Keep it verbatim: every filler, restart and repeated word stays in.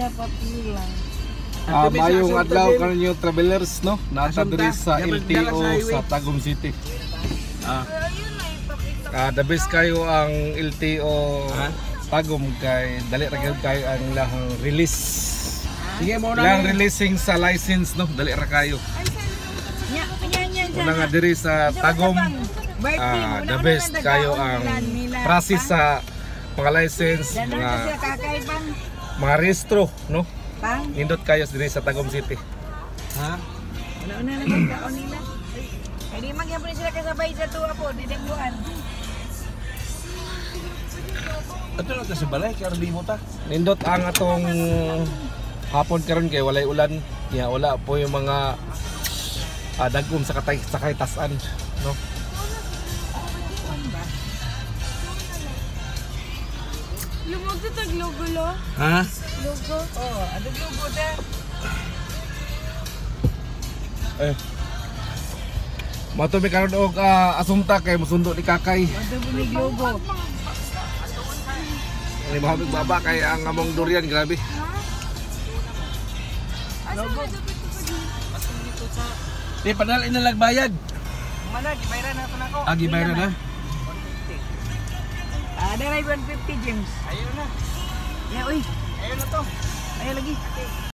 dapat lang. Ah, mayong adlaw kaninyo travelers, no? Nasa diri sa L T O sa Tagum City. Ah. Ah, the best kayo ang L T O Tagum kay dali ra gyud kayo ang lahang release. Sige mo Lang na. releasing sa license, no? Dali ra kayo. Nya, nya, nya, Una nga diri sa Tagum, ah, the best kayo ang process sa mga license, Danan mga kasi kakaibang mga rehistro, no? pang. Nindot kayo diri sa Tagum City. Ha? Una-una na magkaon nila. Ay di magyapon sila kasabay sa tuwa po, didengguan. Ato na ta sa balay kay arbi mo ta. Nindot ang atong hapon karon kay walay ulan, kaya wala po yung mga ah, dagom sa katay sa kaytasan, no? Lumog sa taglogo lo. Ha? Logo. Oh, ano logo da? Eh. Mato mi karon og ah, asumta kay musundo ni Kakay. Ano bunig logo? Ni mahamig baba kay ang among durian, grabe. Logo. Di padal ina bayad. Mana gibayran na to nako. Agi bayad na. Ah, ada one fifty James. Ayo na. Ya, uy. Ayo na to. Ayo lagi.